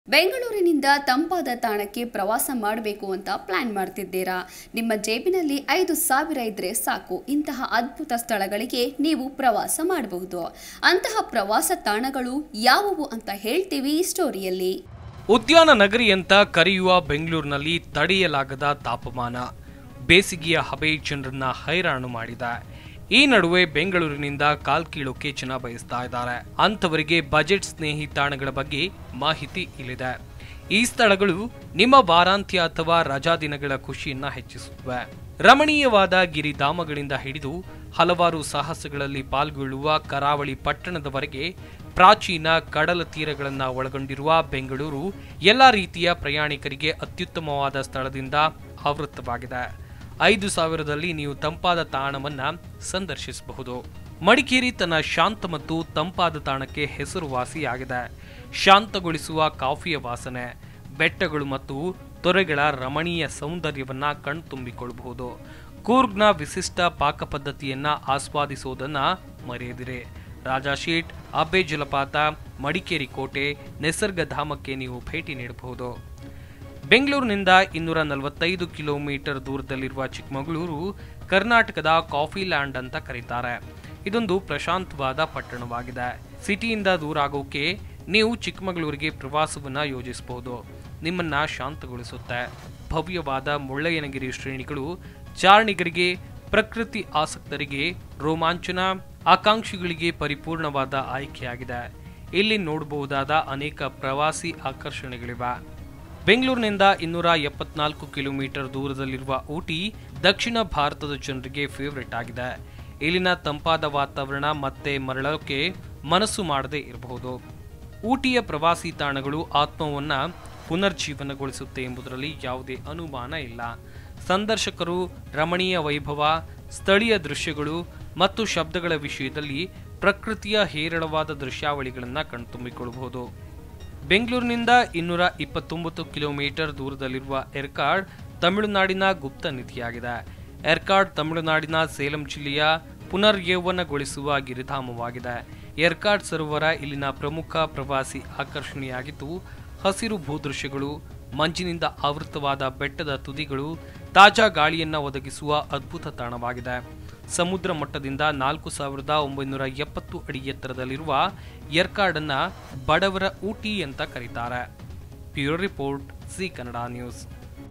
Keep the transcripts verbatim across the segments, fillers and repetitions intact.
ಬೆಂಗಳೂರಿನಿಂದ ತಂಪಾದ ತಾಣಕ್ಕೆ ಪ್ರವಾಸ ಮಾಡಬೇಕು ಅಂತ ಪ್ಲಾನ್ ಮಾಡ್ತಿದ್ದೀರಾ? ನಿಮ್ಮ ಜೇಬಿನಲ್ಲಿ ಐದು ಸಾವಿರ ಇದ್ರೆ ಸಾಕು, ಇಂತಹ ಅದ್ಭುತ ಸ್ಥಳಗಳಿಗೆ ನೀವು ಪ್ರವಾಸ ಮಾಡಬಹುದು. ಅಂತಹ ಪ್ರವಾಸ ತಾಣಗಳು ಯಾವುವು ಅಂತ ಹೇಳ್ತೀವಿ ಈ ಸ್ಟೋರಿಯಲ್ಲಿ. ಉದ್ಯಾನ ನಗರಿ ಅಂತ ಕರೆಯುವ ಬೆಂಗಳೂರಿನಲ್ಲಿ ತಡೆಯಲಾಗದ ತಾಪಮಾನ, ಬೇಸಿಗೆಯ ಹಬೆ ಜನರನ್ನ ಹೈರಾಣು ಮಾಡಿದೆ. ಈ ನಡುವೆ ಬೆಂಗಳೂರಿನಿಂದ ಕಾಲ್ಕೀಳೋಕೆ ಜನ ಬಯಸ್ತಾ ಇದ್ದಾರೆ. ಅಂಥವರಿಗೆ ಬಜೆಟ್ ಸ್ನೇಹಿ ತಾಣಗಳ ಬಗ್ಗೆ ಮಾಹಿತಿ ಇಲ್ಲಿದೆ. ಈ ಸ್ಥಳಗಳು ನಿಮ್ಮ ವಾರಾಂತ್ಯ ಅಥವಾ ರಜಾ ದಿನಗಳ ಖುಷಿಯನ್ನ ಹೆಚ್ಚಿಸುತ್ತವೆ. ರಮಣೀಯವಾದ ಗಿರಿಧಾಮಗಳಿಂದ ಹಿಡಿದು ಹಲವಾರು ಸಾಹಸಗಳಲ್ಲಿ ಪಾಲ್ಗೊಳ್ಳುವ ಕರಾವಳಿ ಪಟ್ಟಣದವರೆಗೆ ಪ್ರಾಚೀನ ಕಡಲ ತೀರಗಳನ್ನು ಒಳಗೊಂಡಿರುವ ಬೆಂಗಳೂರು ಎಲ್ಲ ರೀತಿಯ ಪ್ರಯಾಣಿಕರಿಗೆ ಅತ್ಯುತ್ತಮವಾದ ಸ್ಥಳದಿಂದ ಆವೃತವಾಗಿದೆ. ಐದು ಸಾವಿರದಲ್ಲಿ ನೀವು ತಂಪಾದ ತಾಣವನ್ನ ಸಂದರ್ಶಿಸಬಹುದು. ಮಡಿಕೇರಿ ತನ್ನ ಶಾಂತ ಮತ್ತು ತಂಪಾದ ತಾಣಕ್ಕೆ ಹೆಸರುವಾಸಿಯಾಗಿದೆ. ಶಾಂತಗೊಳಿಸುವ ಕಾಫಿಯ ವಾಸನೆ, ಬೆಟ್ಟಗಳು ಮತ್ತು ತೊರೆಗಳ ರಮಣೀಯ ಸೌಂದರ್ಯವನ್ನ ಕಣ್ತುಂಬಿಕೊಳ್ಳಬಹುದು. ಕೂರ್ಗ್ನ ವಿಶಿಷ್ಟ ಪಾಕ ಪದ್ಧತಿಯನ್ನ ಆಸ್ವಾದಿಸುವುದನ್ನ ಮರೆಯದಿರಿ. ರಾಜಾಶೀಟ್, ಅಬ್ಬೆ ಜಲಪಾತ, ಮಡಿಕೇರಿ ಕೋಟೆ, ನಿಸರ್ಗಧಾಮಕ್ಕೆ ನೀವು ಭೇಟಿ ನೀಡಬಹುದು. ಬೆಂಗಳೂರಿನಿಂದ ಇನ್ನೂರ ನಲವತ್ತೈದು ಕಿಲೋಮೀಟರ್ ದೂರದಲ್ಲಿರುವ ಚಿಕ್ಕಮಗಳೂರು ಕರ್ನಾಟಕದ ಕಾಫಿ ಲ್ಯಾಂಡ್ ಅಂತ ಕರೀತಾರೆ. ಇದೊಂದು ಪ್ರಶಾಂತವಾದ ಪಟ್ಟಣವಾಗಿದೆ. ಸಿಟಿಯಿಂದ ದೂರ ಆಗೋಕೆ ನೀವು ಚಿಕ್ಕಮಗಳೂರಿಗೆ ಪ್ರವಾಸವನ್ನ ಯೋಜಿಸಬಹುದು. ನಿಮ್ಮನ್ನ ಶಾಂತಗೊಳಿಸುತ್ತೆ. ಭವ್ಯವಾದ ಮುಳ್ಳಯ್ಯನಗಿರಿ ಶ್ರೇಣಿಗಳು ಚಾರಣಿಗರಿಗೆ, ಪ್ರಕೃತಿ ಆಸಕ್ತರಿಗೆ, ರೋಮಾಂಚನ ಆಕಾಂಕ್ಷಿಗಳಿಗೆ ಪರಿಪೂರ್ಣವಾದ ಆಯ್ಕೆಯಾಗಿದೆ. ಇಲ್ಲಿ ನೋಡಬಹುದಾದ ಅನೇಕ ಪ್ರವಾಸಿ ಆಕರ್ಷಣೆಗಳಿವೆ. ಬೆಂಗಳೂರಿನಿಂದ ಇನ್ನೂರ ಎಪ್ಪತ್ನಾಲ್ಕು ಕಿಲೋಮೀಟರ್ ದೂರದಲ್ಲಿರುವ ಊಟಿ ದಕ್ಷಿಣ ಭಾರತದ ಜನರಿಗೆ ಫೇವರೇಟ್ ಆಗಿದೆ. ಇಲ್ಲಿನ ತಂಪಾದ ವಾತಾವರಣ ಮತ್ತೆ ಮರಳೋಕೆ ಮನಸ್ಸು ಮಾಡದೇ ಇರಬಹುದು. ಊಟಿಯ ಪ್ರವಾಸಿ ತಾಣಗಳು ಆತ್ಮವನ್ನ ಪುನರ್ಜೀವನಗೊಳಿಸುತ್ತೆ ಎಂಬುದರಲ್ಲಿ ಯಾವುದೇ ಅನುಮಾನ ಇಲ್ಲ. ಸಂದರ್ಶಕರು ರಮಣೀಯ ವೈಭವ, ಸ್ಥಳೀಯ ದೃಶ್ಯಗಳು ಮತ್ತು ಶಬ್ದಗಳ ವಿಷಯದಲ್ಲಿ ಪ್ರಕೃತಿಯ ಹೇರಳವಾದ ದೃಶ್ಯಾವಳಿಗಳನ್ನು ಕಣ್ತುಂಬಿಕೊಳ್ಳಬಹುದು. ಬೆಂಗಳೂರಿನಿಂದ ಇನ್ನೂರ ಇಪ್ಪತ್ತೊಂಬತ್ತು ಕಿಲೋಮೀಟರ್ ದೂರದಲ್ಲಿರುವ ಎರ್ಕಾಡ್ ತಮಿಳುನಾಡಿನ ಗುಪ್ತ ನಿಧಿಯಾಗಿದೆ. ಎರ್ಕಾಡ್ ತಮಿಳುನಾಡಿನ ಸೇಲಂ ಜಿಲ್ಲೆಯ ಪುನರ್ಯೌವನಗೊಳಿಸುವ ಗಿರಿಧಾಮವಾಗಿದೆ. ಎರ್ಕಾಡ್ ಸರೋವರ ಇಲ್ಲಿನ ಪ್ರಮುಖ ಪ್ರವಾಸಿ ಆಕರ್ಷಣೆಯಾಗಿದ್ದು, ಹಸಿರು ಭೂದೃಶ್ಯಗಳು, ಮಂಜಿನಿಂದ ಆವೃತವಾದ ಬೆಟ್ಟದ ತುದಿಗಳು ತಾಜಾ ಗಾಳಿಯನ್ನ ಒದಗಿಸುವ ಅದ್ಭುತ ತಾಣವಾಗಿದೆ. ಸಮುದ್ರ ಮಟ್ಟದಿಂದ ನಾಲ್ಕು ಸಾವಿರದ ಒಂಬೈನೂರ ಎಪ್ಪತ್ತು ಅಡಿ ಎತ್ತರದಲ್ಲಿರುವ ಎರ್ಕಾಡನ್ನ ಬಡವರ ಊಟಿ ಅಂತ ಕರೀತಾರೆ. Bureau report, Zee Kannada news.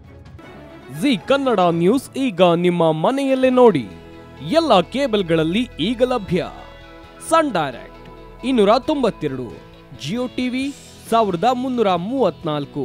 Zee Kannada news ಈಗ ನಿಮ್ಮ ಮನೆಯಲ್ಲೇ ನೋಡಿ. ಎಲ್ಲ ಕೇಬಲ್ಗಳಲ್ಲಿ ಈಗ ಲಭ್ಯ. ಸನ್ ಡೈರೆಕ್ಟ್ ಇನ್ನೂರ ತೊಂಬತ್ತೆರಡು, ಜಿಯೋ ಟಿವಿ ಸಾವಿರದ ಮುನ್ನೂರ ಮೂವತ್ನಾಲ್ಕು,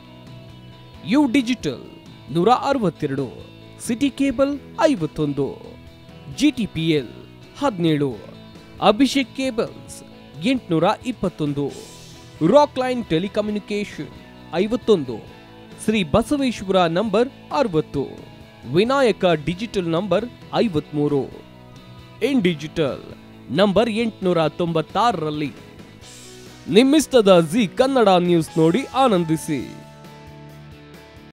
ಯು ಡಿಜಿಟಲ್ ನೂರ ಅರವತ್ತೆರಡು, ಸಿಟಿ ಕೇಬಲ್ ಐವತ್ತೊಂದು, ಜಿಟಿಪಿಎಲ್ ಹದಿನೇಳು, ಅಭಿಷೇಕ್ ಕೇಬಲ್ಸ್ ಎಂಟುನೂರ ಇಪ್ಪತ್ತೊಂದು, ರಾಕ್ ಲೈನ್ ಟೆಲಿಕಮ್ಯುನಿಕೇಶನ್ ಐವತ್ತೊಂದು, ಶ್ರೀ ಬಸವೇಶ್ವರ ನಂಬರ್ ಅರವತ್ತು, ವಿನಾಯಕ ಡಿಜಿಟಲ್ ನಂಬರ್ ಐವತ್ಮೂರು, ಇನ್ ಡಿಜಿಟಲ್ ನಂಬರ್ ಎಂಟುನೂರ ತೊಂಬತ್ತಾರರಲ್ಲಿ. ನಿಮ್ಮಿಸ್ತದ ಜಿ ಕನ್ನಡ ನ್ಯೂಸ್ ನೋಡಿ ಆನಂದಿಸಿ.